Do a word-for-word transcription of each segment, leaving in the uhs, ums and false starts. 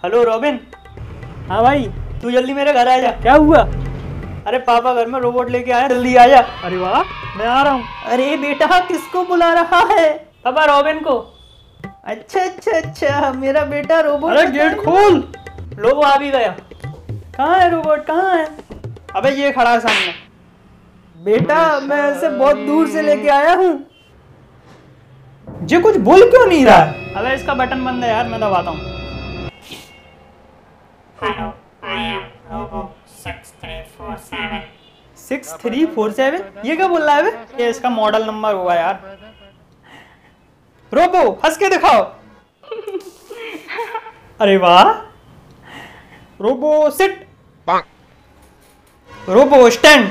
Hello robin. हाँ भाई, तू जल्दी मेरे घर आ जा। क्या हुआ? अरे पापा घर में रोबोट लेके आए, जल्दी आ जा। अरे वाह, मैं आ रहा हूँ। अरे बेटा, किसको बुला रहा है? पापा रॉबिन को। अच्छा अच्छा अच्छा, मेरा बेटा रोबोट। अरे गेट खोल। लो वो आ भी गया। कहाँ है रोबोट, कहाँ है? अबे ये खड़ा है सामने। बेटा मैं इसे बहुत दूर से लेके आया हूँ। ये कुछ बोल क्यों नहीं रहा है? अबे इसका बटन बंद है यार, मैं दबाता हूँ। Hello, I am Robo six three four seven. Six three four seven? ये क्या बोल रहा है बे? ये इसका मॉडल नंबर होगा यार। रोबो हंस के दिखाओ। अरे वाह। Robo sit. Robo stand.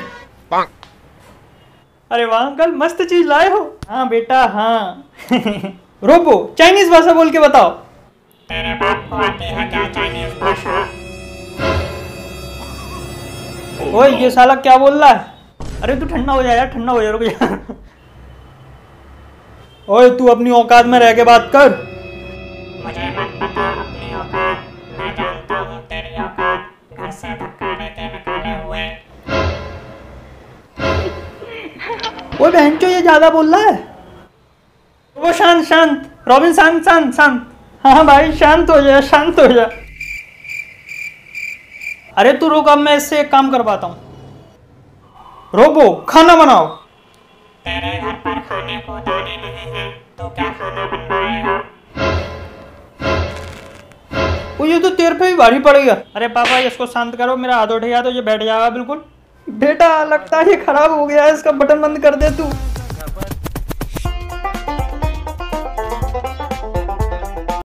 अरे वाह अंकल, मस्त चीज लाए हो। हाँ बेटा हाँ। रोबो चाइनीज भाषा बोल के बताओ। तेरे बाप को आती है क्या चाइनीज भाषा? ओए ये साला क्या बोल रहा है? अरे तू ठंडा हो जा यार, ठंडा हो जा, रुक जा। ओए तू अपनी औकात में रह के बात कर। मुझे मत पता अपनी औकात, मैं जानता हूँ तेरी औकात। घर से धक्का देके निकाले हुए। ओए बहनचो, ये ज्यादा बोल रहा है। वो शांत शांत, रॉबिन शांत शांत शांत। हाँ हाँ भाई शांत हो जा, शांत हो जा। अरे तू रुक, अब मैं इससे एक काम करवाता हूँ। रोबो खाना बनाओ। तेरे घर पर खाने को दाने नहीं हैं, तो क्या खाना बनवाएगा? वो ये तो तेरे पे भी भारी पड़ेगा। अरे पापा इसको शांत करो, मेरा हाथ उठेगा तो ये बैठ जाएगा बिल्कुल। बेटा लगता है ये खराब हो गया है, इसका बटन बंद कर दे तू।